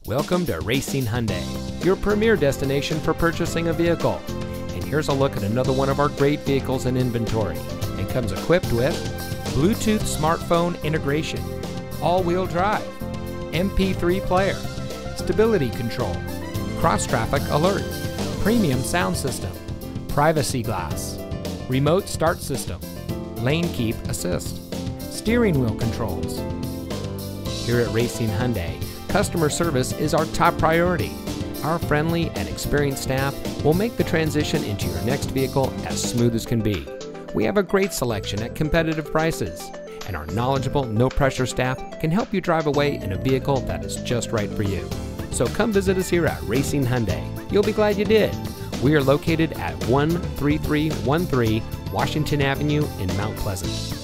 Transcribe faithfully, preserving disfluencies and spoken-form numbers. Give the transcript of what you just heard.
Welcome to Racine Hyundai, your premier destination for purchasing a vehicle. And here's a look at another one of our great vehicles in inventory. It comes equipped with Bluetooth smartphone integration, all-wheel drive, M P three player, stability control, cross-traffic alert, premium sound system, privacy glass, remote start system, lane keep assist, steering wheel controls. Here at Racine Hyundai, customer service is our top priority. Our friendly and experienced staff will make the transition into your next vehicle as smooth as can be. We have a great selection at competitive prices, and our knowledgeable, no-pressure staff can help you drive away in a vehicle that is just right for you. So come visit us here at Racine Hyundai. You'll be glad you did. We are located at one three three one three Washington Avenue in Mount Pleasant.